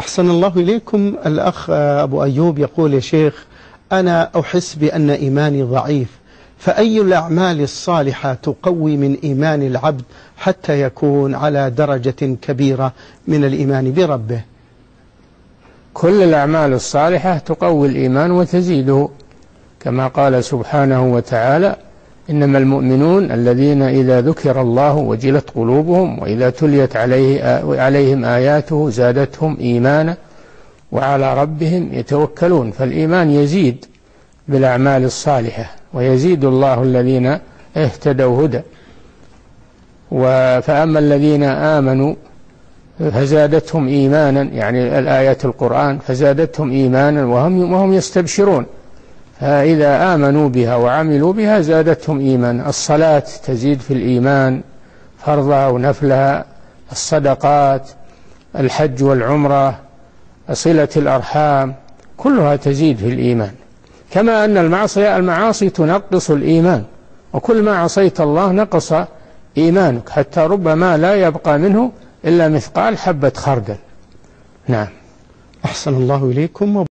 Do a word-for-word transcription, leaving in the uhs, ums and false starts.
أحسن الله إليكم. الأخ أبو أيوب يقول: يا شيخ، أنا أحس بأن إيماني ضعيف، فأي الأعمال الصالحة تقوي من إيمان العبد حتى يكون على درجة كبيرة من الإيمان بربه؟ كل الأعمال الصالحة تقوي الإيمان وتزيده، كما قال سبحانه وتعالى: إنما المؤمنون الذين إذا ذكر الله وجلت قلوبهم وإذا تليت عليه عليهم آياته زادتهم إيمانا وعلى ربهم يتوكلون. فالإيمان يزيد بالأعمال الصالحة، ويزيد الله الذين اهتدوا هدى. فأما الذين آمنوا فزادتهم إيمانا، يعني الآيات القرآن فزادتهم إيمانا وهم, وهم يستبشرون، فإذا آمنوا بها وعملوا بها زادتهم إيمانا. الصلاة تزيد في الإيمان، فرضها ونفلها، الصدقات، الحج والعمرة، صلة الأرحام، كلها تزيد في الإيمان. كما أن المعصية المعاصي تنقص الإيمان، وكل ما عصيت الله نقص إيمانك، حتى ربما لا يبقى منه إلا مثقال حبة خردل. نعم. أحسن الله إليكم.